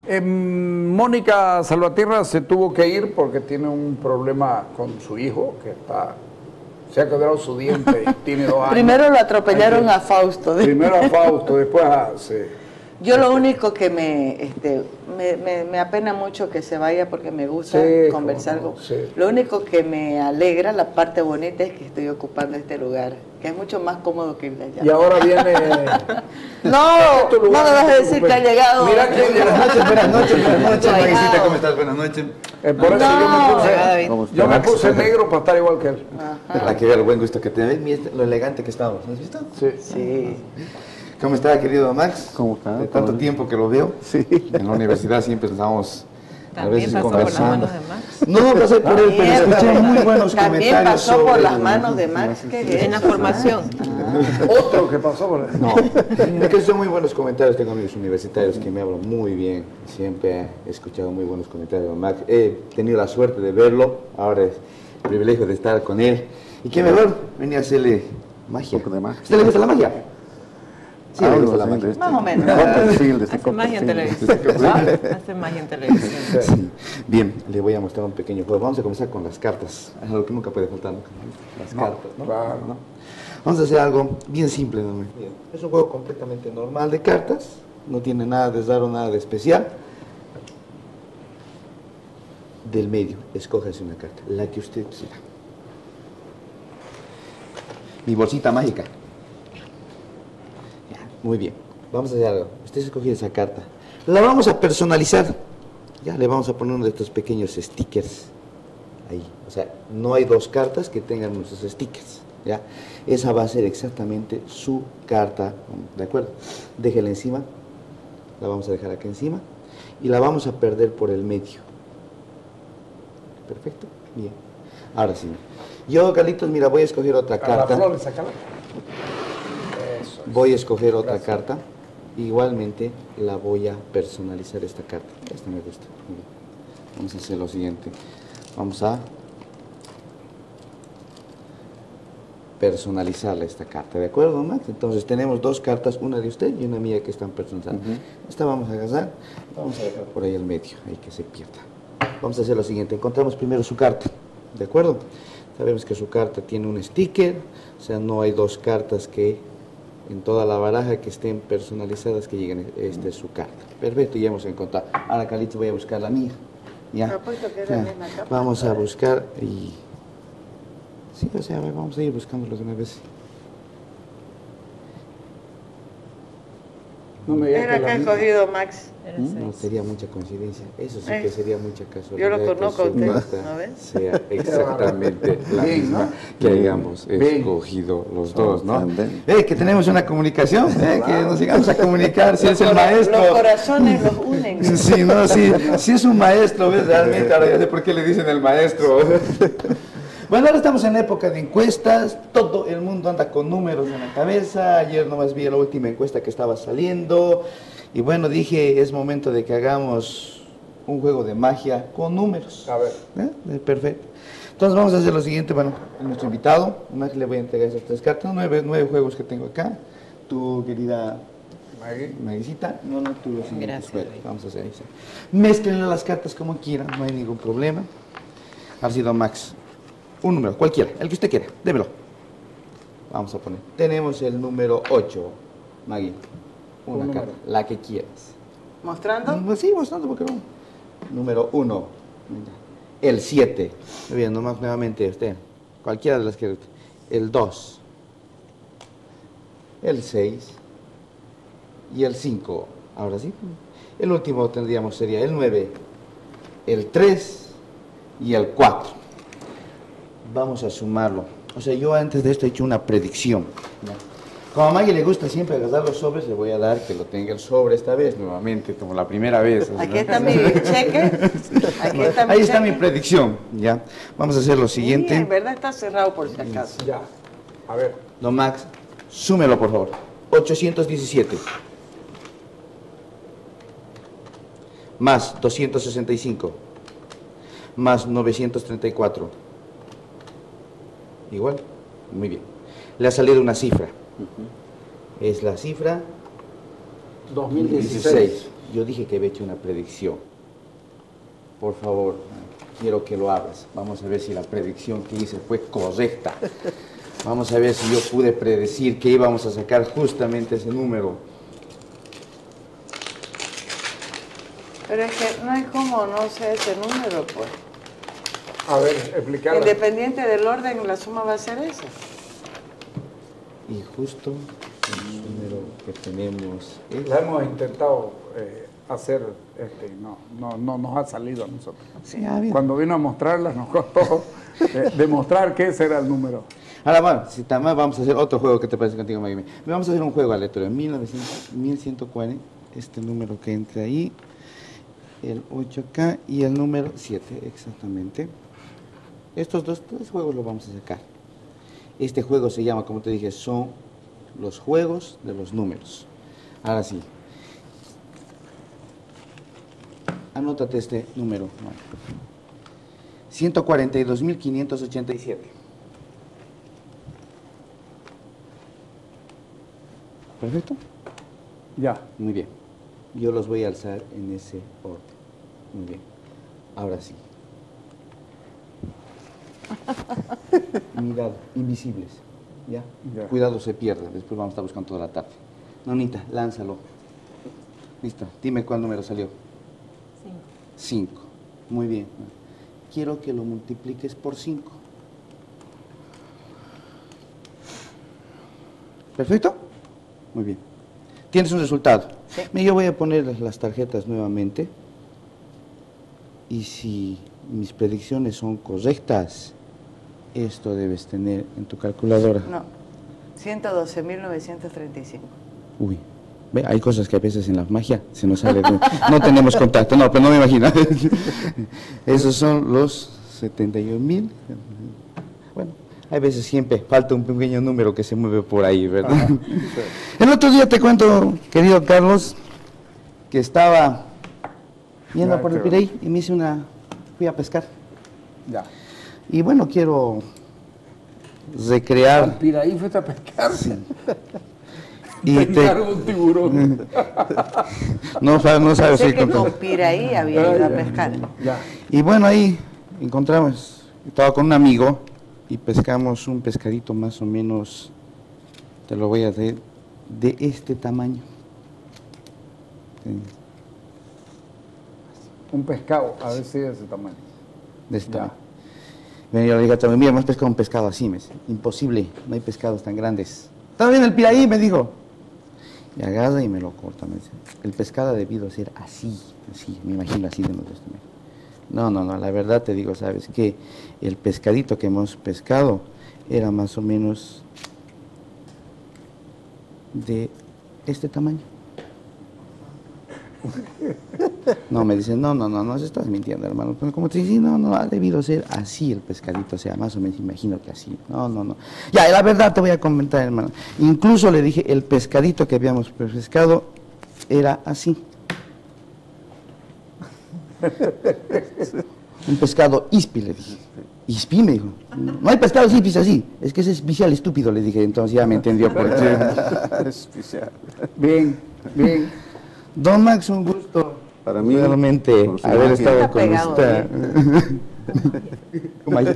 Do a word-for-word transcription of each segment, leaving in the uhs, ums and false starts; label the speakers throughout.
Speaker 1: Eh, Mónica Salvatierra se tuvo que ir porque tiene un problema con su hijo, que está, se ha quebrado su diente y tiene dos años.
Speaker 2: Primero lo atropellaron
Speaker 1: que,
Speaker 2: a Fausto.
Speaker 1: Primero a Fausto, después a... Se,
Speaker 2: Yo lo único que me, este, me, me, me apena mucho que se vaya porque me gusta
Speaker 1: sí,
Speaker 2: conversar
Speaker 1: no,
Speaker 2: con...
Speaker 1: sí.
Speaker 2: Lo único que me alegra, la parte bonita, es que estoy ocupando este lugar, que es mucho más cómodo que el de allá.
Speaker 1: Y ahora viene...
Speaker 2: No, no me vas a decir que ha llegado...
Speaker 1: Mira que...
Speaker 3: Buenas noches, buenas noches, buenas noches, Maguicita, ¿cómo estás? Buenas noches.
Speaker 1: Eh, por eso
Speaker 2: No.
Speaker 1: yo me
Speaker 3: ¿Cómo
Speaker 1: puse, yo me puse negro para estar igual que él.
Speaker 3: Para que vea el buen gusto que te ves, mira lo elegante que estamos, ¿no has visto?
Speaker 1: Sí.
Speaker 2: Sí.
Speaker 3: ¿Cómo está, querido Max?
Speaker 4: ¿Cómo está?
Speaker 3: De tanto tiempo que lo veo.
Speaker 4: Sí.
Speaker 3: En la universidad siempre estábamos a
Speaker 5: También
Speaker 3: veces
Speaker 5: pasó por las
Speaker 3: conversando.
Speaker 5: manos de Max.
Speaker 3: No pasé por él, pero escuché muy buenos
Speaker 2: También
Speaker 3: comentarios
Speaker 2: pasó por
Speaker 3: sobre
Speaker 2: las
Speaker 3: el-
Speaker 2: manos de Max. ¿Qué
Speaker 5: En la formación.
Speaker 1: Otro que pasó por él.
Speaker 3: No, es que son muy buenos comentarios. Tengo amigos universitarios que me hablan muy bien. Siempre he escuchado muy buenos comentarios de Max. He tenido la suerte de verlo. Ahora es el privilegio de estar con él. ¿Y qué mejor? Venía a hacerle magia.
Speaker 4: Un poco de magia.
Speaker 3: ¿A usted le gusta la magia? Sí, le gusta la
Speaker 4: sí,
Speaker 3: magia.
Speaker 4: de este-
Speaker 2: Más o menos.
Speaker 4: Copperfield, de este
Speaker 5: Hace magia en
Speaker 4: Copperfield.
Speaker 5: televisión. Hace magia en televisión.
Speaker 3: Sí. Bien, le voy a mostrar un pequeño juego. Vamos a comenzar con las cartas. Es algo que nunca puede faltar, ¿no? Las
Speaker 1: No,
Speaker 3: cartas, ¿no?
Speaker 1: claro.
Speaker 3: ¿no? Vamos a hacer algo bien simple, ¿no? Bien. Es un juego completamente normal de cartas. No tiene nada de raro, nada de especial. Del medio, escójase una carta, la que usted quiera. Mi bolsita mágica. Ya, muy bien. Vamos a hacer algo. Usted escogió esa carta. La vamos a personalizar. Ya, le vamos a poner uno de estos pequeños stickers. Ahí. O sea, no hay dos cartas que tengan nuestros stickers. ¿Ya? Esa va a ser exactamente su carta. ¿De acuerdo? Déjela encima. La vamos a dejar acá encima. Y la vamos a perder por el medio. Perfecto. Bien. Ahora sí. Yo, Carlitos, mira, voy a escoger otra
Speaker 1: A la
Speaker 3: carta.
Speaker 1: flor, sácala. Eso es.
Speaker 3: Voy a escoger otra
Speaker 1: Gracias.
Speaker 3: carta. Igualmente la voy a personalizar esta carta. Esta me gusta. Muy bien. Vamos a hacer lo siguiente. Vamos a personalizarle esta carta. ¿De acuerdo, Max? Entonces tenemos dos cartas, una de usted y una mía que están personalizadas. Esta vamos a agarrar. Vamos a dejar por ahí el medio, ahí que se pierda. Vamos a hacer lo siguiente. Encontramos primero su carta. ¿De acuerdo? Sabemos que su carta tiene un sticker, o sea, no hay dos cartas que en toda la baraja que estén personalizadas que lleguen. Esta es su carta. Perfecto, ya hemos encontrado. Ahora, Carlitos, voy a buscar la mía. ¿Ya?
Speaker 2: Apuesto que es la
Speaker 3: Ya.
Speaker 2: misma capa.
Speaker 3: Vamos a buscar y... Sí, o sea, a ver, vamos a ir buscándolos de una vez.
Speaker 1: No me digas
Speaker 2: Era
Speaker 1: que
Speaker 2: que
Speaker 1: la
Speaker 2: ha
Speaker 1: misma.
Speaker 2: escogido Max.
Speaker 5: Era
Speaker 3: No,
Speaker 5: seis.
Speaker 3: sería mucha coincidencia. Eso sí
Speaker 2: Eh,
Speaker 3: que sería mucha casualidad.
Speaker 2: yo lo
Speaker 3: que
Speaker 2: conozco a
Speaker 3: su
Speaker 2: usted,
Speaker 3: carta
Speaker 2: ¿no ves?
Speaker 3: sea exactamente la
Speaker 1: Bien,
Speaker 3: misma
Speaker 1: ¿no?
Speaker 3: que hayamos
Speaker 1: Bien.
Speaker 3: escogido los dos, ¿no?
Speaker 4: Bien.
Speaker 3: Eh, que tenemos una comunicación, eh, que nos llegamos a comunicar, si es el maestro.
Speaker 2: Los corazones los unen.
Speaker 3: Sí, no, sí, sí es un maestro, ¿ves? Realmente, ahora ya sé por qué le dicen el maestro. Bueno, ahora estamos en época de encuestas, todo el mundo anda con números en la cabeza. Ayer nomás vi la última encuesta que estaba saliendo y bueno, dije, es momento de que hagamos un juego de magia con números.
Speaker 1: A ver.
Speaker 3: ¿Eh? Eh, Perfecto. Entonces vamos a hacer lo siguiente, bueno, a nuestro invitado, además le voy a entregar esas tres cartas, nueve, nueve juegos que tengo acá. Tu querida
Speaker 1: Maggie.
Speaker 3: Maguicita, no, no, tú los siguientes
Speaker 5: Gracias,
Speaker 3: juegos.
Speaker 5: Rey.
Speaker 3: Vamos a hacer eso. Mezclen las cartas como quieran, no hay ningún problema. Ha sido Max. Un número, cualquiera, el que usted quiera, démelo. Vamos a poner. Tenemos el número ocho, Maggie. Una
Speaker 1: Un
Speaker 3: carta,
Speaker 1: número.
Speaker 3: la que quieras.
Speaker 2: ¿Mostrando?
Speaker 3: Mm, Sí, mostrando porque no. Número uno. El siete. Muy bien, nomás nuevamente usted. Cualquiera de las que. El dos. El seis. Y el cinco. Ahora sí. El último tendríamos sería el nueve. El tres. Y el cuatro. Vamos a sumarlo. O sea, yo antes de esto he hecho una predicción. Como a Maggie le gusta siempre agarrar los sobres, le voy a dar que lo tenga el sobre esta vez, nuevamente, como la primera vez.
Speaker 2: Aquí está mi cheque. Aquí está mi
Speaker 3: Ahí está
Speaker 2: cheque.
Speaker 3: mi predicción, ¿ya? Vamos a hacer lo
Speaker 2: Sí,
Speaker 3: siguiente.
Speaker 2: en verdad está cerrado por si acaso.
Speaker 1: Ya. A ver.
Speaker 3: Don Max, súmelo, por favor. ochocientos diecisiete. Más doscientos sesenta y cinco. Más novecientos treinta y cuatro. Igual. Muy bien. Le ha salido una cifra. Es la cifra
Speaker 1: dos mil dieciséis.
Speaker 3: dieciséis. yo dije que había hecho una predicción. Por favor, quiero que lo hagas. Vamos a ver si la predicción que hice fue correcta. Vamos a ver si yo pude predecir que íbamos a sacar justamente ese número.
Speaker 2: Pero es que no es como no sé ese número, pues.
Speaker 1: A ver, explicarla.
Speaker 2: Independiente del orden, la suma va a ser esa.
Speaker 3: Y justo el número que tenemos es...
Speaker 1: La hemos intentado eh, hacer, este, no, no, no nos ha salido a nosotros.
Speaker 3: Sí, ah, bien.
Speaker 1: Cuando vino a mostrarlas nos costó eh, demostrar que ese era el número.
Speaker 3: Ahora, bueno, si también vamos a hacer otro juego. ¿Qué te parece contigo, Maggie? Vamos a hacer un juego aleatorio. mil novecientos, mil ciento cuarenta, este número que entra ahí, el ocho acá y el número siete, exactamente. Estos dos tres juegos los vamos a sacar. Este juego se llama, como te dije, son los juegos de los números. Ahora sí. Anótate este número. ciento cuarenta y dos mil quinientos ochenta y siete. ¿Perfecto?
Speaker 1: Ya.
Speaker 3: Muy bien. Yo los voy a alzar en ese orden. Muy bien. Ahora sí. Mirad, invisibles. ¿Ya?
Speaker 1: Ya.
Speaker 3: Cuidado, se pierde. Después vamos a estar buscando toda la tarde. Nonita, lánzalo. Listo. Dime cuál número salió.
Speaker 5: Cinco.
Speaker 3: Cinco. Muy bien. Quiero que lo multipliques por cinco. ¿Perfecto? Muy bien. Tienes un resultado.
Speaker 2: Sí.
Speaker 3: Mira, yo voy a poner las tarjetas nuevamente. Y si mis predicciones son correctas, esto debes tener en tu calculadora.
Speaker 2: No, ciento doce mil novecientos treinta y cinco.
Speaker 3: Uy, ve, hay cosas que a veces en la magia se nos sale. de- No tenemos contacto, no, pero no me imagino. Esos son los setenta y un mil. Bueno, hay veces siempre falta un pequeño número que se mueve por ahí, ¿verdad?
Speaker 1: Ajá, sí.
Speaker 3: El otro día te cuento, querido Carlos, que estaba yendo
Speaker 1: Ya,
Speaker 3: por el
Speaker 1: qué
Speaker 3: Piraí y me hice una... fui a pescar.
Speaker 1: Ya.
Speaker 3: Y bueno, quiero recrear...
Speaker 1: Al Piraí fuiste a pescar.
Speaker 3: Sí. Y te-
Speaker 1: Pescaron un tiburón.
Speaker 3: no, sa- no sabes
Speaker 2: Sé
Speaker 3: si
Speaker 2: que
Speaker 3: contar.
Speaker 2: con Piraí había ido a pescar.
Speaker 1: Ya.
Speaker 3: Y bueno, ahí encontramos, estaba con un amigo y pescamos un pescadito más o menos, te lo voy a decir, de este tamaño. Sí,
Speaker 1: Un pescado, a ver si es de ese tamaño.
Speaker 3: de este
Speaker 1: Ya.
Speaker 3: tamaño. Bueno, yo le dije a Tommy, mira, hemos pescado un pescado así, me dice, imposible, no hay pescados tan grandes. ¿Está bien el Piraí? Me dijo. Y agarra y me lo corta, me dice. El pescado ha debido ser así, así, me imagino así de nuestro tamaño. No, no, no, la verdad te digo, ¿sabes qué? El pescadito que hemos pescado era más o menos de este tamaño. No, me dicen, no, no, no, no, estás mintiendo, hermano. Pues como te dicen, no, no, ha debido ser así el pescadito, o sea, más o menos imagino que así. No, no, no. Ya, la verdad te voy a comentar, hermano. Incluso le dije, el pescadito que habíamos pescado era así. Un pescado ispi, le dije. Ispi, me dijo. No hay pescados ispis así. Es que ese es especial estúpido, le dije. Entonces ya me entendió por qué.
Speaker 4: Especial.
Speaker 1: Bien, bien.
Speaker 3: Don Max, un gusto.
Speaker 4: Para mí,
Speaker 3: realmente
Speaker 4: con su
Speaker 3: haber
Speaker 4: magia.
Speaker 3: estado
Speaker 2: Está
Speaker 3: con
Speaker 2: pegado,
Speaker 3: esta. ¿Cómo allá?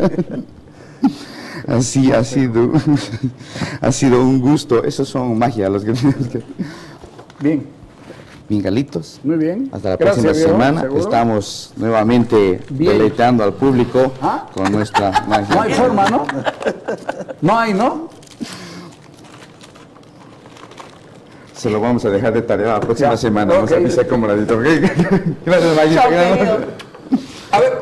Speaker 3: Así ha sido, ha sido un gusto. Esos son magia los que tenemos que.
Speaker 1: Bien.
Speaker 3: Bien, Galitos.
Speaker 1: Muy bien.
Speaker 3: Hasta la
Speaker 1: Gracias,
Speaker 3: próxima
Speaker 1: viejo,
Speaker 3: semana.
Speaker 1: ¿seguro?
Speaker 3: Estamos nuevamente
Speaker 1: Bien.
Speaker 3: deleitando al público
Speaker 1: ¿Ah?
Speaker 3: con nuestra magia.
Speaker 1: No hay forma, ¿no? No hay, ¿no?
Speaker 4: Se lo vamos a dejar de tarea la próxima
Speaker 1: Ya.
Speaker 4: semana. Nos
Speaker 1: Ok.
Speaker 4: avisa cómo la edito. Gracias, Mayita.
Speaker 2: Chao, querido.
Speaker 1: A ver.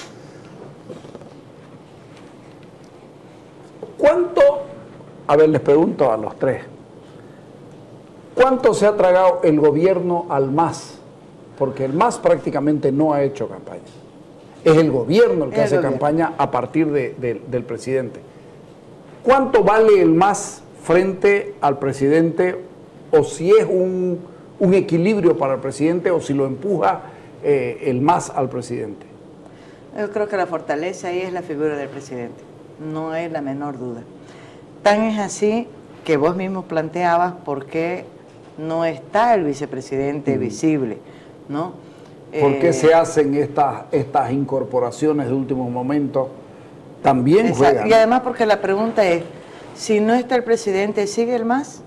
Speaker 1: ¿Cuánto? A ver, les pregunto a los tres. ¿Cuánto se ha tragado el gobierno al M A S? Porque el M A S prácticamente no ha hecho campaña. Es el gobierno el que
Speaker 2: El
Speaker 1: hace
Speaker 2: gobierno.
Speaker 1: campaña a partir de- de- del presidente. ¿Cuánto vale el M A S frente al presidente? O si es un, un equilibrio para el presidente o si lo empuja eh, el M A S al presidente.
Speaker 2: Yo creo que la fortaleza ahí es la figura del presidente, no hay la menor duda. Tan es así que vos mismo planteabas por qué no está el vicepresidente mm. visible, ¿no?
Speaker 1: ¿Por
Speaker 2: eh,
Speaker 1: qué se hacen estas, estas incorporaciones de último momento? También juegan.
Speaker 2: Y además porque la pregunta es, si no está el presidente, ¿sigue el MAS?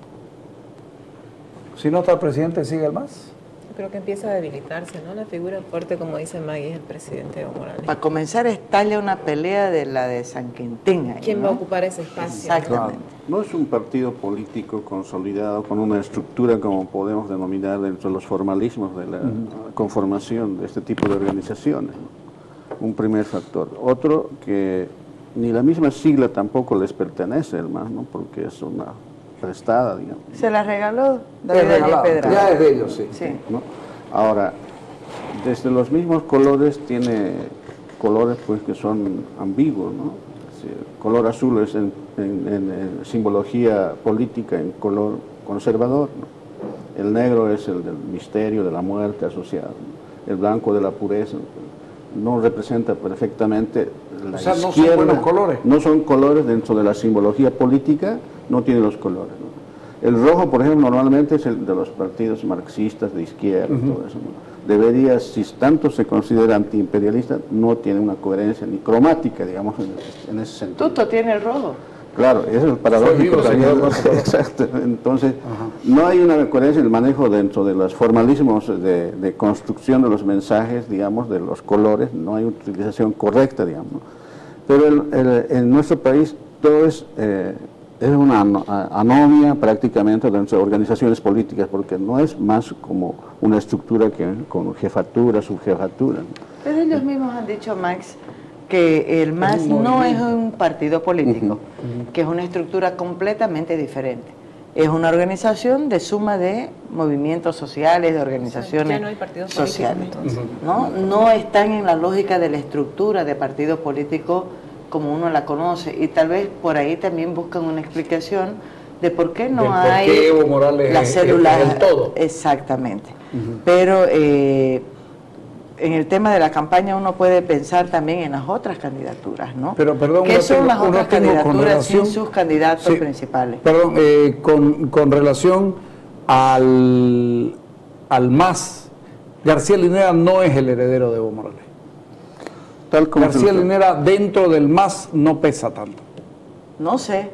Speaker 1: Si no está el presidente, ¿sigue el MAS?
Speaker 5: Creo que empieza a debilitarse, ¿no? La figura fuerte, como dice Maggie, es el presidente Evo Morales.
Speaker 2: Para comenzar, estalla una pelea de la de San Quintín. Ahí,
Speaker 5: ¿Quién
Speaker 2: ¿no?
Speaker 5: va a ocupar ese espacio?
Speaker 2: Exactamente.
Speaker 6: Claro. No es un partido político consolidado con una estructura, como podemos denominar, dentro de los formalismos de la uh-huh. conformación de este tipo de organizaciones, ¿no? Un primer factor. Otro, que ni la misma sigla tampoco les pertenece, el MAS, ¿no? Porque es una prestada, digamos.
Speaker 2: Se la regaló David
Speaker 1: Pedraza. Ya es de ellos, sí.
Speaker 2: sí.
Speaker 6: ¿No? Ahora, desde los mismos colores tiene colores pues que son ambiguos, ¿no? El color azul es en, en, en, en simbología política, en color conservador, ¿no? El negro es el del misterio, de la muerte asociado, ¿no? El blanco de la pureza, no representa perfectamente la
Speaker 1: o sea,
Speaker 6: izquierda.
Speaker 1: No son buenos colores.
Speaker 6: No son colores dentro de la simbología política, no tiene los colores, ¿no? El rojo, por ejemplo, normalmente es el de los partidos marxistas de izquierda, uh-huh. todo eso, ¿no? Debería, si tanto se considera antiimperialista, no tiene una coherencia ni cromática, digamos, en, en ese sentido.
Speaker 2: Tuto tiene el rojo.
Speaker 6: Claro, ese es el paradójico también. Exacto. Entonces, uh-huh. no hay una coherencia en el manejo dentro de los formalismos de, de construcción de los mensajes, digamos, de los colores, no hay utilización correcta, digamos. Pero el, el, en nuestro país todo es... Eh, es una anomia prácticamente dentro de organizaciones políticas, porque no es más como una estructura que con jefatura, subjefatura.
Speaker 2: Pero ellos mismos han dicho, Max, que el MAS no es un partido político, uh-huh. que es una estructura completamente diferente. Es una organización de suma de movimientos sociales, de organizaciones
Speaker 5: ya no hay partidos
Speaker 2: sociales.
Speaker 5: políticos,
Speaker 2: ¿no? no están en la lógica de la estructura de partido político como uno la conoce, y tal vez por ahí también buscan una explicación de por qué no
Speaker 1: por
Speaker 2: hay
Speaker 1: qué Evo Morales
Speaker 2: la célula
Speaker 1: del todo.
Speaker 2: Exactamente. Uh-huh. Pero eh, en el tema de la campaña uno puede pensar también en las otras candidaturas, ¿no?
Speaker 1: Pero perdón,
Speaker 2: ¿qué son
Speaker 1: tengo,
Speaker 2: las otras candidaturas
Speaker 1: relación,
Speaker 2: sin sus candidatos
Speaker 1: sí,
Speaker 2: principales?
Speaker 1: Perdón, eh, con, con relación al, al MAS, García Linera no es el heredero de Evo Morales. Tal como García Linera dentro del MAS no pesa tanto.
Speaker 2: No sé.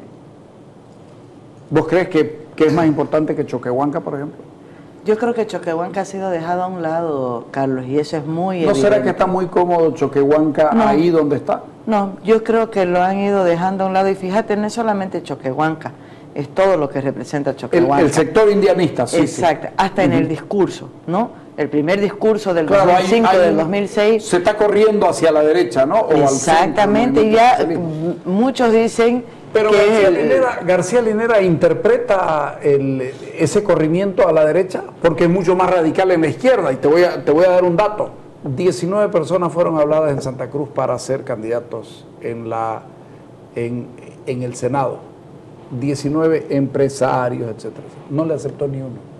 Speaker 1: ¿Vos crees que, que es más importante que Choquehuanca, por ejemplo?
Speaker 2: Yo creo que Choquehuanca ha sido dejado a un lado, Carlos, y eso es muy
Speaker 1: ¿No
Speaker 2: evidente.
Speaker 1: será que está muy cómodo Choquehuanca no, ahí donde está?
Speaker 2: No, yo creo que lo han ido dejando a un lado, y fíjate, no es solamente Choquehuanca, es todo lo que representa Choquehuanca.
Speaker 1: El, el sector indianista, sí.
Speaker 2: Exacto,
Speaker 1: sí.
Speaker 2: hasta uh-huh. en el discurso, ¿no? El primer discurso del
Speaker 1: claro,
Speaker 2: dos mil cinco,
Speaker 1: hay, hay,
Speaker 2: del dos mil seis.
Speaker 1: Se está corriendo hacia la derecha, ¿no? O
Speaker 2: exactamente,
Speaker 1: al centro,
Speaker 2: ya muchos dicen
Speaker 1: pero
Speaker 2: que
Speaker 1: García,
Speaker 2: el,
Speaker 1: Linera, García Linera interpreta el, ese corrimiento a la derecha porque es mucho más radical en la izquierda, y te voy a, te voy a dar un dato. diecinueve personas fueron habladas en Santa Cruz para ser candidatos en, la, en, en el Senado. diecinueve empresarios, etcétera. No le aceptó ni uno.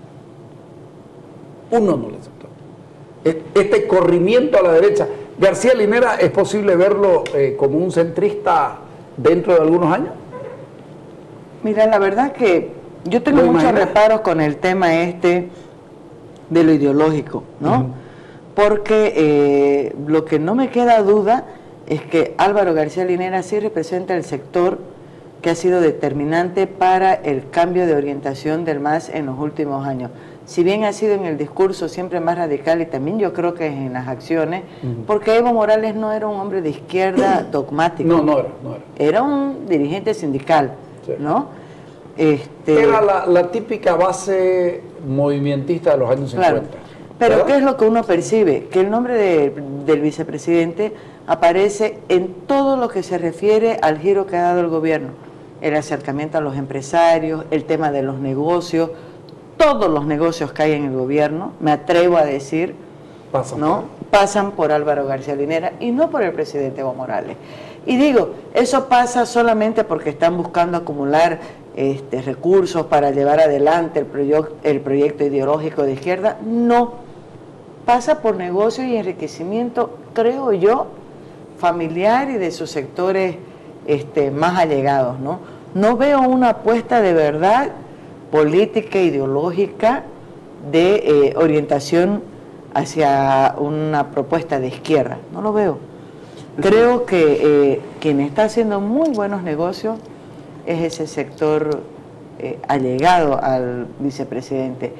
Speaker 1: Uno no le aceptó. Este corrimiento a la derecha, García Linera, ¿es posible verlo eh, como un centrista dentro de algunos años?
Speaker 2: Mira, la verdad que yo tengo muchos imaginas? reparos con el tema este de lo ideológico, ¿no? Uh-huh. Porque eh, lo que no me queda duda es que Álvaro García Linera sí representa el sector que ha sido determinante para el cambio de orientación del MAS en los últimos años. Si bien ha sido en el discurso siempre más radical, y también yo creo que es en las acciones, uh-huh. porque Evo Morales no era un hombre de izquierda dogmático.
Speaker 1: No, no era, no era.
Speaker 2: Era un dirigente sindical, sí. ¿no?
Speaker 1: Este, era la, la típica base movimentista de los años
Speaker 2: claro.
Speaker 1: cincuenta.
Speaker 2: Pero
Speaker 1: ¿verdad?
Speaker 2: ¿qué es lo que uno percibe? Que el nombre de, del vicepresidente aparece en todo lo que se refiere al giro que ha dado el gobierno. El acercamiento a los empresarios, el tema de los negocios, todos los negocios que hay en el gobierno, me atrevo a decir, pasan, ¿no? pasan por Álvaro García Linera y no por el presidente Evo Morales. Y digo, eso pasa solamente porque están buscando acumular este, recursos para llevar adelante el, proye el proyecto ideológico de izquierda. No, pasa por negocio y enriquecimiento, creo yo, familiar y de sus sectores este, más allegados, ¿no? No veo una apuesta de verdad política ideológica de eh, orientación hacia una propuesta de izquierda. No lo veo. Creo que eh, quien está haciendo muy buenos negocios es ese sector eh, allegado al vicepresidente.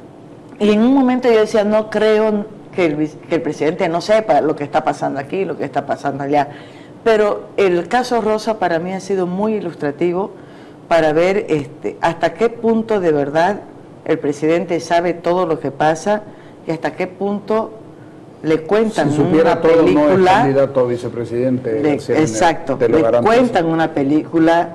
Speaker 2: Y en un momento yo decía, no creo que el, que el presidente no sepa lo que está pasando aquí, lo que está pasando allá. Pero el caso Rosa para mí ha sido muy ilustrativo para ver este, hasta qué punto de verdad el presidente sabe todo lo que pasa y hasta qué punto le cuentan
Speaker 1: si supiera
Speaker 2: una
Speaker 1: todo,
Speaker 2: película.
Speaker 1: No es candidato a vicepresidente.
Speaker 2: Le, exacto, le cuentan una película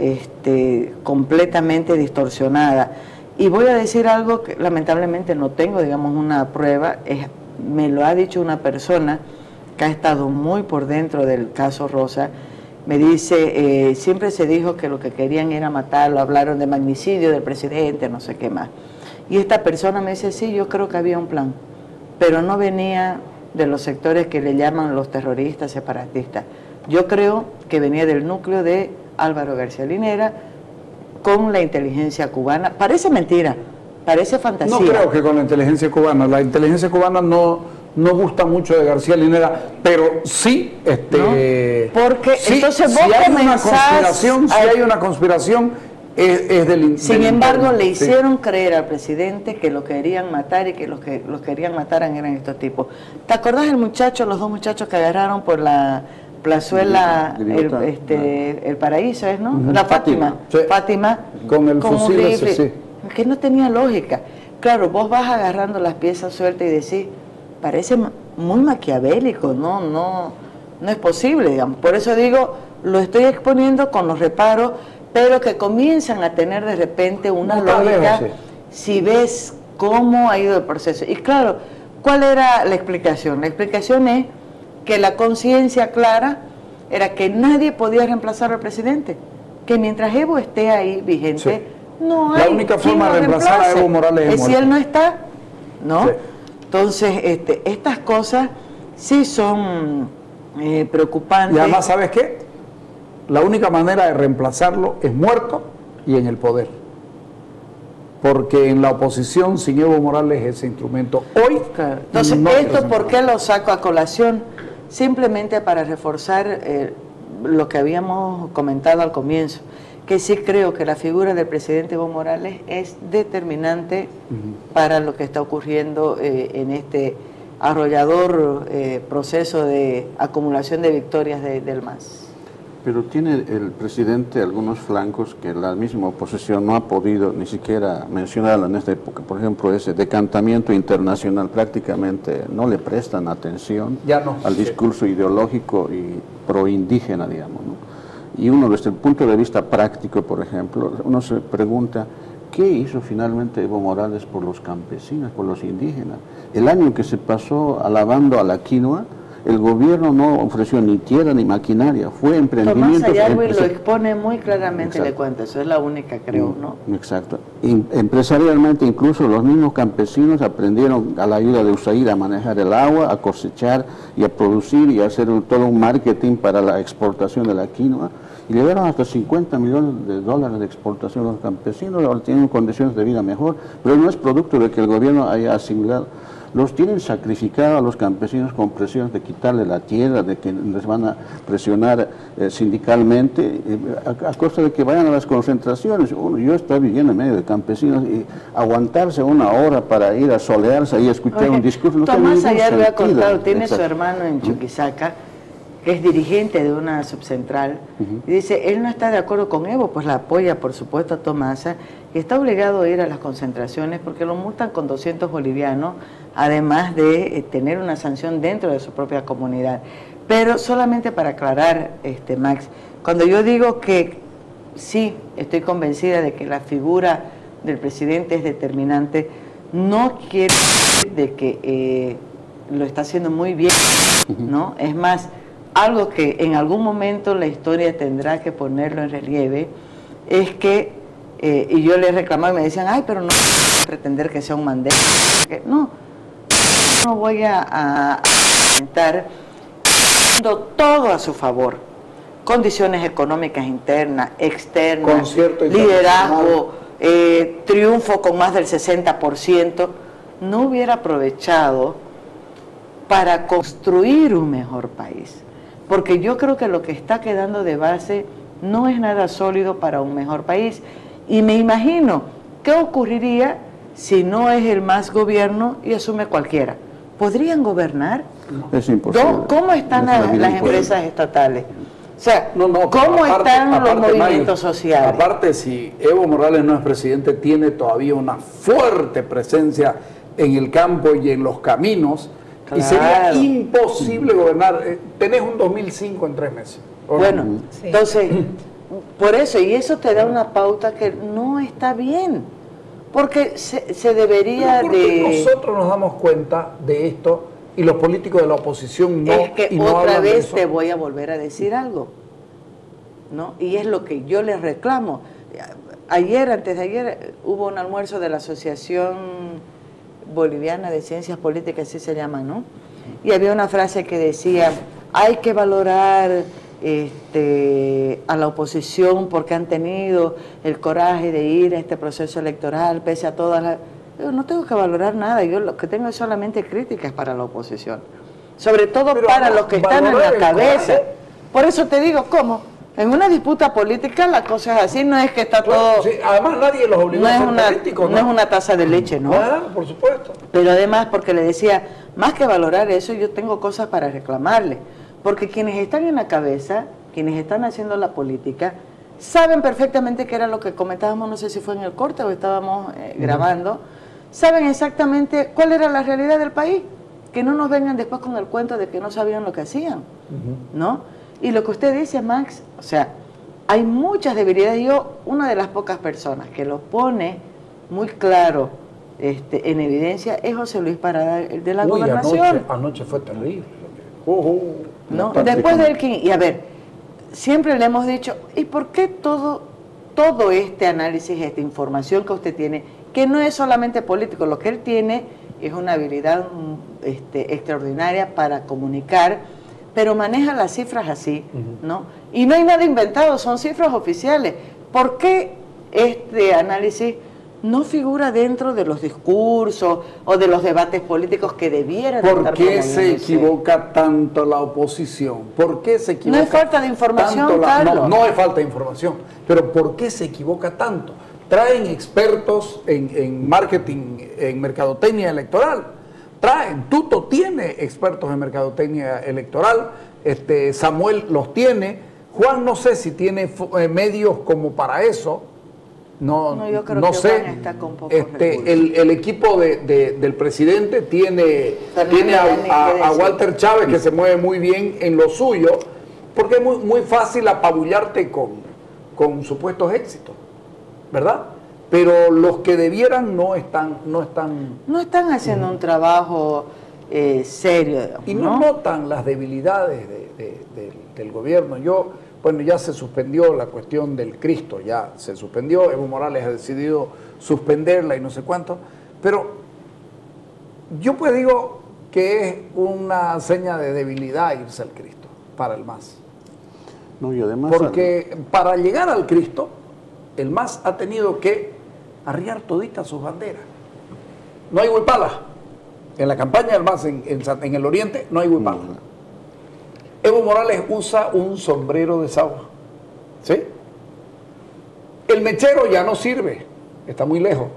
Speaker 2: este, completamente distorsionada. Y voy a decir algo que lamentablemente no tengo, digamos, una prueba, es, me lo ha dicho una persona que ha estado muy por dentro del caso Rosa. Me dice, eh, siempre se dijo que lo que querían era matarlo, hablaron de magnicidio del presidente, no sé qué más. Y esta persona me dice, sí, yo creo que había un plan, pero no venía de los sectores que le llaman los terroristas separatistas. Yo creo que venía del núcleo de Álvaro García Linera con la inteligencia cubana. Parece mentira, parece fantasía.
Speaker 1: No creo que con la inteligencia cubana. La inteligencia cubana no, no gusta mucho de García Linera, pero sí, este,
Speaker 2: ¿no? Porque
Speaker 1: sí,
Speaker 2: entonces vos
Speaker 1: si hay una
Speaker 2: comenzás
Speaker 1: conspiración, si
Speaker 2: a...
Speaker 1: hay una conspiración, es, es del.
Speaker 2: Sin
Speaker 1: del
Speaker 2: embargo,
Speaker 1: interno,
Speaker 2: le
Speaker 1: sí.
Speaker 2: hicieron creer al presidente que lo querían matar y que los que los querían matar eran estos tipos. ¿Te acordás del muchacho, los dos muchachos que agarraron por la plazuela, el, este, el Paraíso, ¿es, no? Uh-huh. La Fátima,
Speaker 1: sí.
Speaker 2: Fátima,
Speaker 1: con el
Speaker 2: con
Speaker 1: fusil
Speaker 2: un
Speaker 1: ese, sí.
Speaker 2: Que no tenía lógica. Claro, vos vas agarrando las piezas sueltas y decís, parece muy maquiavélico, no, no, no es posible, digamos. Por eso digo, lo estoy exponiendo con los reparos, pero que comienzan a tener de repente una
Speaker 1: no
Speaker 2: lógica,
Speaker 1: lejos, sí.
Speaker 2: Si ves cómo ha ido el proceso. Y claro, ¿cuál era la explicación? La explicación es que la conciencia clara era que nadie podía reemplazar al presidente, que mientras Evo esté ahí vigente, sí. no hay
Speaker 1: la única forma de reemplazar a Evo Morales
Speaker 2: es si él no está, ¿no? Sí. Entonces, este, estas cosas sí son eh, preocupantes.
Speaker 1: Y además, ¿sabes qué? La única manera de reemplazarlo es muerto y en el poder. Porque en la oposición, sin Evo Morales, ese instrumento hoy.
Speaker 2: Claro. Entonces, no ¿esto por qué lo saco a colación? Simplemente para reforzar eh, lo que habíamos comentado al comienzo, que sí creo que la figura del presidente Evo Morales es determinante uh-huh. para lo que está ocurriendo eh, en este arrollador eh, proceso de acumulación de victorias de, del M A S.
Speaker 6: Pero tiene el presidente algunos flancos que la misma oposición no ha podido ni siquiera mencionarlo en esta época. Por ejemplo, ese decantamiento internacional, prácticamente no le prestan atención
Speaker 1: ya no,
Speaker 6: al discurso sí. ideológico y proindígena, digamos, ¿no? Y uno desde el punto de vista práctico, por ejemplo, uno se pregunta, ¿qué hizo finalmente Evo Morales por los campesinos, por los indígenas? El año que se pasó alabando a la quinoa, el gobierno no ofreció ni tierra ni maquinaria, fue emprendimiento.
Speaker 2: Tomás Ayarbe lo expone muy claramente, exacto. Le cuento, eso es la única, creo, ¿no?
Speaker 6: Exacto. Empresarialmente, incluso los mismos campesinos aprendieron a la ayuda de U S A I D a manejar el agua, a cosechar y a producir y a hacer un, todo un marketing para la exportación de la quinoa. Y le dieron hasta cincuenta millones de dólares de exportación a los campesinos, ahora tienen condiciones de vida mejor, pero no es producto de que el gobierno haya asimilado. Los tienen sacrificado a los campesinos con presiones de quitarle la tierra, de que les van a presionar eh, sindicalmente, eh, a, a costa de que vayan a las concentraciones. Uno, yo estoy viviendo en medio de campesinos y aguantarse una hora para ir a solearse y escuchar Oye, un discurso. No
Speaker 2: Tomás Ayarbe ha contado, tiene exacto. su hermano en Chuquisaca, que es dirigente de una subcentral, uh-huh. y dice, él no está de acuerdo con Evo, pues la apoya, por supuesto, a Tomasa, y está obligado a ir a las concentraciones porque lo multan con doscientos bolivianos, además de eh, tener una sanción dentro de su propia comunidad. Pero solamente para aclarar, este, Max, cuando yo digo que sí, estoy convencida de que la figura del presidente es determinante, no quiere decir de que eh, lo está haciendo muy bien, ¿no? Es más, algo que en algún momento la historia tendrá que ponerlo en relieve, es que, eh, y yo le reclamaba y me decían, ay, pero no pretender que sea un Mandela. No, no voy a, a intentar todo a su favor. Condiciones económicas internas, externas, liderazgo, eh, triunfo con más del sesenta por ciento, no hubiera aprovechado para construir un mejor país. Porque yo creo que lo que está quedando de base no es nada sólido para un mejor país. Y me imagino, ¿qué ocurriría si no es el MAS gobierno y asume cualquiera? ¿Podrían gobernar?
Speaker 6: Es imposible.
Speaker 2: ¿Cómo están
Speaker 6: Es
Speaker 2: las,
Speaker 6: una
Speaker 2: las
Speaker 6: vida
Speaker 2: empresas estatales? O sea,
Speaker 1: No, no,
Speaker 2: ¿cómo
Speaker 1: aparte-
Speaker 2: están
Speaker 1: aparte,
Speaker 2: los movimientos
Speaker 1: Mayo,
Speaker 2: sociales?
Speaker 1: Aparte, si Evo Morales no es presidente, tiene todavía una fuerte presencia en el campo y en los caminos, y sería
Speaker 2: Claro.
Speaker 1: imposible gobernar. Eh, tenés un dos mil cinco en tres meses. ¿o no?
Speaker 2: Bueno,
Speaker 5: Sí.
Speaker 2: entonces, por eso, y eso te da una pauta que no está bien, porque se, se debería
Speaker 1: Pero ¿por qué
Speaker 2: de...
Speaker 1: nosotros nos damos cuenta de esto y los políticos de la oposición no?
Speaker 2: es que
Speaker 1: y no
Speaker 2: otra
Speaker 1: hablan de
Speaker 2: vez
Speaker 1: eso?
Speaker 2: te voy a volver a decir algo, ¿no? Y es lo que yo les reclamo. Ayer, antes de ayer, hubo un almuerzo de la Asociación Boliviana de Ciencias Políticas, así se llaman, ¿no? Y había una frase que decía, hay que valorar este, a la oposición porque han tenido el coraje de ir a este proceso electoral, pese a todas las... Yo no tengo que valorar nada, yo lo que tengo es solamente críticas para la oposición. Sobre todo
Speaker 1: Pero
Speaker 2: para
Speaker 1: no,
Speaker 2: los que están en
Speaker 1: valorar
Speaker 2: la
Speaker 1: el
Speaker 2: cabeza.
Speaker 1: coraje.
Speaker 2: Por eso te digo, ¿cómo? En una disputa política la cosa es así, no es que está
Speaker 1: Claro,
Speaker 2: todo...
Speaker 1: sí, además nadie los obligó
Speaker 2: no,
Speaker 1: a
Speaker 2: es
Speaker 1: ser
Speaker 2: una,
Speaker 1: políticos,
Speaker 2: no es una taza de leche, ¿no?
Speaker 1: Claro, por supuesto.
Speaker 2: Pero además, porque le decía, más que valorar eso, yo tengo cosas para reclamarle. Porque quienes están en la cabeza, quienes están haciendo la política, saben perfectamente qué era lo que comentábamos, no sé si fue en el corte o estábamos eh, grabando, saben exactamente cuál era la realidad del país. Que no nos vengan después con el cuento de que no sabían lo que hacían, ¿no? Y lo que usted dice, Max, o sea, hay muchas debilidades. Yo, una de las pocas personas que lo pone muy claro este, en evidencia es José Luis Parada, el de la
Speaker 1: Uy,
Speaker 2: gobernación.
Speaker 1: Anoche, anoche fue terrible. Uh, uh,
Speaker 2: ¿No?
Speaker 6: Prácticamente.
Speaker 2: Después de él, ¿quién? Y a ver, siempre le hemos dicho, ¿y por qué todo, todo este análisis, esta información que usted tiene, que no es solamente político, lo que él tiene es una habilidad este, extraordinaria para comunicar, pero maneja las cifras así, ¿no? Y no hay nada inventado, son cifras oficiales. ¿Por qué este análisis no figura dentro de los discursos o de los debates políticos que debieran
Speaker 1: ¿Por
Speaker 2: estar
Speaker 1: qué se
Speaker 2: promoviéndose?
Speaker 1: equivoca tanto la oposición? ¿Por qué se equivoca?
Speaker 2: No es falta de información,
Speaker 1: tanto la-
Speaker 2: Carlos.
Speaker 1: No, no es falta de información, pero ¿por qué se equivoca tanto? Traen expertos en, en marketing, en mercadotecnia electoral. Traen, Tuto tiene expertos en mercadotecnia electoral, este, Samuel los tiene, Juan no sé si tiene fo- eh, medios como para eso. No,
Speaker 2: No, yo creo
Speaker 1: no
Speaker 2: que
Speaker 1: sé.
Speaker 2: Juan está con pocos
Speaker 1: este,
Speaker 2: recursos.
Speaker 1: el, el equipo de, de- del presidente tiene,
Speaker 2: Fernández
Speaker 1: tiene a,
Speaker 2: Dani,
Speaker 1: a-
Speaker 2: ¿qué
Speaker 1: a
Speaker 2: decir?
Speaker 1: Walter Chávez, que se mueve muy bien en lo suyo, porque es muy, muy fácil apabullarte con, con supuestos éxitos, ¿verdad? Pero los que debieran no están, no están
Speaker 2: No están haciendo un trabajo eh, serio, digamos,
Speaker 1: y no,
Speaker 2: ¿no?
Speaker 1: notan las debilidades de- de- del, del gobierno. Yo, bueno, ya se suspendió la cuestión del Cristo, ya se suspendió, Evo Morales ha decidido suspenderla y no sé cuánto, pero yo pues digo que es una seña de debilidad irse al Cristo para el MAS.
Speaker 6: No, y además,
Speaker 1: Porque para llegar al Cristo, el MAS ha tenido que arriar toditas sus banderas. No hay huipala. En la campaña del MAS en, en San- en el Oriente no hay huipala. Evo Morales usa un sombrero de sagua. ¿Sí? El mechero ya no sirve. Está muy lejos.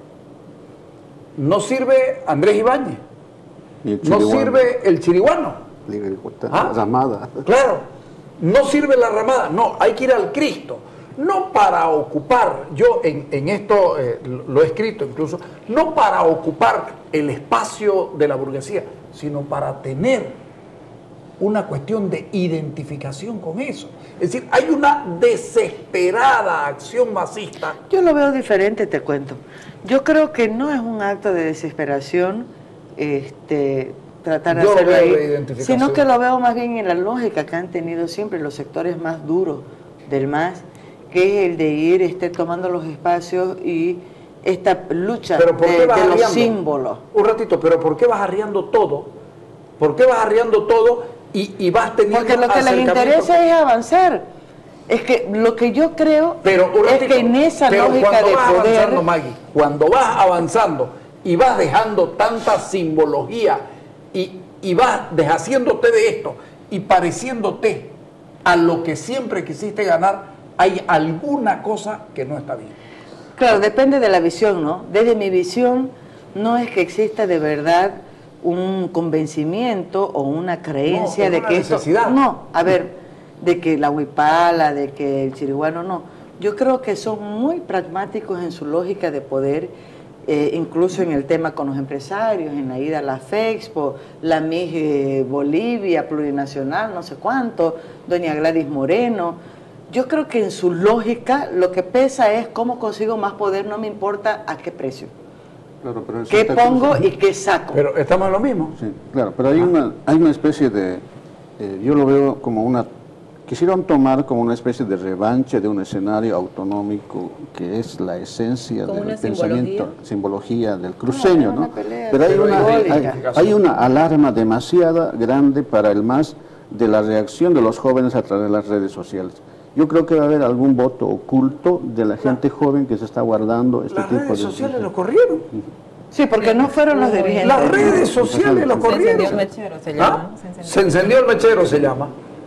Speaker 1: No sirve Andrés Ibáñez.
Speaker 6: y el
Speaker 1: No
Speaker 6: chiriguano,
Speaker 1: sirve el chiriguano.
Speaker 6: Liga de Cuesta,
Speaker 1: Ah.
Speaker 6: Ramada.
Speaker 1: Claro, no sirve la ramada, no, hay que ir al Cristo, no para ocupar, yo en, en esto eh, lo lo he escrito incluso, no para ocupar el espacio de la burguesía, sino para tener una cuestión de identificación con eso. Es decir, hay una desesperada acción masista.
Speaker 2: Yo lo veo diferente, te cuento. Yo creo que no es un acto de desesperación este, tratar de
Speaker 1: Yo lo
Speaker 2: hacerlo
Speaker 1: veo
Speaker 2: ahí,
Speaker 1: de identificación.
Speaker 2: sino que lo veo más bien en la lógica que han tenido siempre los sectores más duros del MAS, que es el de ir este, tomando los espacios y esta lucha
Speaker 1: Pero ¿por qué
Speaker 2: de,
Speaker 1: vas
Speaker 2: de los
Speaker 1: arriando?
Speaker 2: símbolos.
Speaker 1: Un ratito, pero ¿por qué vas arriando todo? ¿Por qué vas arriando todo y, y vas teniendo
Speaker 2: Porque lo que les
Speaker 1: acercamientos?
Speaker 2: interesa es avanzar. Es que lo que yo creo
Speaker 1: Pero, un
Speaker 2: es
Speaker 1: ratito,
Speaker 2: que en esa
Speaker 1: pero
Speaker 2: lógica
Speaker 1: cuando
Speaker 2: de
Speaker 1: vas
Speaker 2: poder...
Speaker 1: avanzando, Maggie, cuando vas avanzando y vas dejando tanta simbología y, y vas deshaciéndote de esto y pareciéndote a lo que siempre quisiste ganar, hay alguna cosa que no está bien.
Speaker 2: Claro, depende de la visión, ¿no? Desde mi visión no es que exista de verdad un convencimiento o una creencia
Speaker 1: No,
Speaker 2: de
Speaker 1: es una
Speaker 2: que esto...
Speaker 1: necesidad.
Speaker 2: No, a ver, de que la huipala, de que el chiriguano, no. Yo creo que son muy pragmáticos en su lógica de poder, eh, incluso en el tema con los empresarios, en la ida a la FEXPO, la M I G Bolivia, plurinacional, no sé cuánto, doña Gladys Moreno. Yo creo que en su lógica lo que pesa es cómo consigo más poder, no me importa a qué precio.
Speaker 6: Claro, pero en
Speaker 2: ¿Qué
Speaker 6: Santa
Speaker 2: pongo
Speaker 6: Cruz-
Speaker 2: y qué saco?
Speaker 1: Pero estamos en lo mismo.
Speaker 6: Sí, claro, pero hay una, hay una especie de, eh, yo lo veo como una, quisieron tomar como una especie de revancha de un escenario autonómico que es la esencia
Speaker 5: Como
Speaker 6: del
Speaker 5: una
Speaker 6: pensamiento, simbología del cruceño,
Speaker 2: No, era
Speaker 6: ¿no?
Speaker 2: una pelea
Speaker 6: Pero hay una, hay,
Speaker 2: simbólica.
Speaker 6: hay una alarma demasiado grande para el MAS de la reacción de los jóvenes a través de las redes sociales. Yo creo que va a haber algún voto oculto de la gente joven que se está guardando este
Speaker 1: Las
Speaker 6: tipo
Speaker 1: redes
Speaker 6: de...
Speaker 1: sociales lo corrieron.
Speaker 2: Sí, porque no fueron los dirigentes.
Speaker 1: Las redes sociales lo
Speaker 5: Se encendió el
Speaker 1: corrieron.
Speaker 5: mechero, se
Speaker 1: ¿Ah?
Speaker 5: llama. Se encendió.
Speaker 1: Se encendió el mechero, se llama.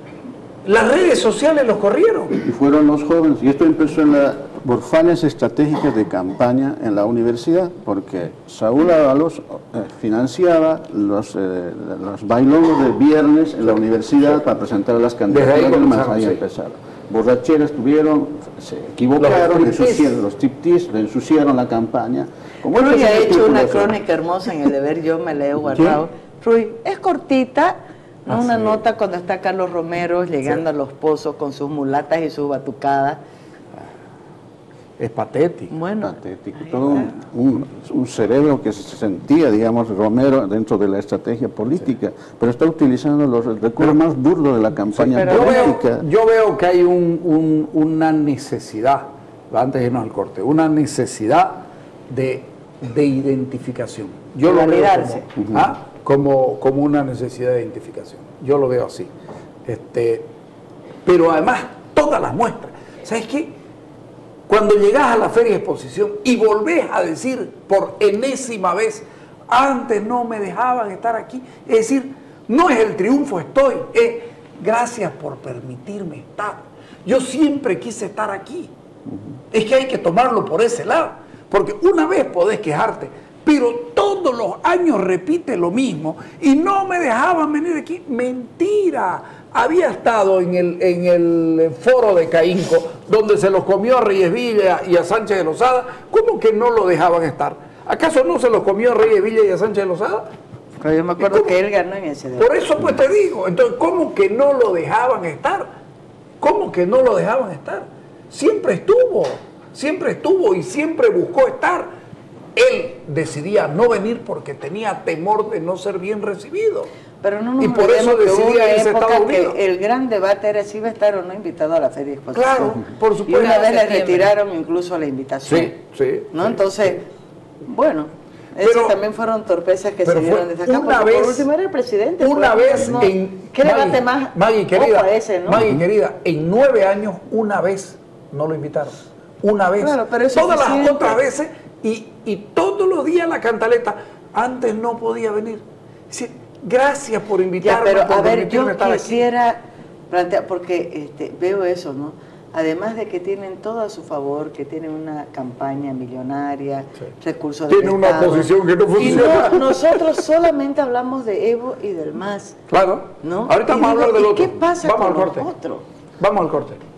Speaker 1: Las redes sociales los corrieron.
Speaker 6: Y fueron los jóvenes, y esto empezó en la, por fallas estratégicas de campaña en la universidad, porque Saúl Ábalos eh, financiaba los, eh, los bailongos de viernes en la universidad para presentar las candidaturas
Speaker 1: Desde ahí
Speaker 6: del MAS,
Speaker 1: comenzaron,
Speaker 6: ahí
Speaker 1: sí.
Speaker 6: empezaron. Borracheras tuvieron, se equivocaron,
Speaker 1: Los striptease.
Speaker 6: ensuciaron, los tiptease, le ensuciaron la campaña. Como
Speaker 2: Rui
Speaker 6: estos
Speaker 2: ha hecho una
Speaker 6: escrúpulos,
Speaker 2: crónica hermosa en el deber, yo me la he guardado. Rui, es cortita, ¿no?
Speaker 1: Ah,
Speaker 2: Una
Speaker 1: sí.
Speaker 2: nota cuando está Carlos Romero llegando a los pozos con sus mulatas y sus batucadas.
Speaker 1: Es patético.
Speaker 2: Bueno,
Speaker 6: patético, todo un, un- un cerebro que se sentía, digamos, Romero dentro de la estrategia política, pero está utilizando los recursos más burdos de la campaña
Speaker 2: pero
Speaker 1: Yo
Speaker 6: política.
Speaker 1: veo, yo veo que hay un- un- una necesidad, antes de irnos al corte, una necesidad de, de identificación. Yo
Speaker 2: De
Speaker 1: lo veo
Speaker 2: validarse.
Speaker 1: como, ¿ah? como, como una necesidad de identificación. Yo lo veo así. Este, pero además, todas las muestras. ¿Sabes qué? Cuando llegas a la feria de exposición y volvés a decir por enésima vez, antes no me dejaban estar aquí, es decir, no es el triunfo estoy, es gracias por permitirme estar. Yo siempre quise estar aquí. Es que hay que tomarlo por ese lado, porque una vez podés quejarte, pero todos los años repite lo mismo y no me dejaban venir aquí. Mentira. Había estado en el, en el foro de Caínco, donde se los comió a Reyes Villa y a Sánchez de Lozada. ¿Cómo que no lo dejaban estar? ¿Acaso no se los comió a Reyes Villa y a Sánchez de Lozada?
Speaker 2: pero yo me acuerdo que él ganó en ese deber.
Speaker 1: Por eso pues te digo, entonces, ¿cómo que no lo dejaban estar? ¿Cómo que no lo dejaban estar? Siempre estuvo, siempre estuvo y siempre buscó estar. Él decidía no venir porque tenía temor de no ser bien recibido.
Speaker 2: Pero no nos
Speaker 1: Y por
Speaker 2: olvidemos
Speaker 1: eso
Speaker 2: que hubo
Speaker 1: decidía
Speaker 2: una
Speaker 1: irse a
Speaker 2: época
Speaker 1: Estados Unidos.
Speaker 2: que el gran debate era si iba a estar o no invitado a la feria de exposición.
Speaker 1: Claro, por
Speaker 2: Y
Speaker 1: supuesto.
Speaker 2: una vez le
Speaker 5: Septiembre.
Speaker 2: retiraron incluso la invitación.
Speaker 1: Sí, sí.
Speaker 2: ¿No?
Speaker 1: sí.
Speaker 2: Entonces, bueno,
Speaker 1: Pero-
Speaker 2: esas también fueron torpezas que
Speaker 1: pero
Speaker 2: se dieron
Speaker 1: fue
Speaker 2: desde acá.
Speaker 1: una
Speaker 2: porque
Speaker 1: vez-
Speaker 2: por último era el presidente.
Speaker 1: Una
Speaker 2: pues,
Speaker 1: vez
Speaker 2: no-
Speaker 1: en...
Speaker 2: ¿Qué
Speaker 1: Maggie,
Speaker 2: debate más?
Speaker 1: Maggie, querida,
Speaker 2: ojo a ese, ¿no?
Speaker 1: Maggie, querida, en nueve años, una vez no lo invitaron. Una vez.
Speaker 2: Claro, pero es
Speaker 1: Todas las
Speaker 2: suficiente.
Speaker 1: otras veces y, y todos los días la cantaleta. Antes no podía venir. Dice, gracias por
Speaker 2: Ya,
Speaker 1: invitarme.
Speaker 2: pero
Speaker 1: por
Speaker 2: a ver,
Speaker 1: permitirme
Speaker 2: yo
Speaker 1: estar aquí".
Speaker 2: quisiera plantear, porque este, veo eso, ¿no? Además de que tienen todo a su favor, que tienen una campaña millonaria, recursos del
Speaker 1: Tiene una
Speaker 2: Estado.
Speaker 1: oposición que no
Speaker 2: Y
Speaker 1: funciona.
Speaker 2: no, nosotros solamente hablamos de Evo y del MAS,
Speaker 1: Claro.
Speaker 2: ¿no?
Speaker 1: Ahorita
Speaker 2: Y
Speaker 1: vamos a
Speaker 2: digo,
Speaker 1: hablar del
Speaker 2: ¿y
Speaker 1: otro.
Speaker 2: qué pasa
Speaker 1: Vamos
Speaker 2: con
Speaker 1: al
Speaker 2: los
Speaker 1: corte.
Speaker 2: otros?
Speaker 1: Vamos al corte.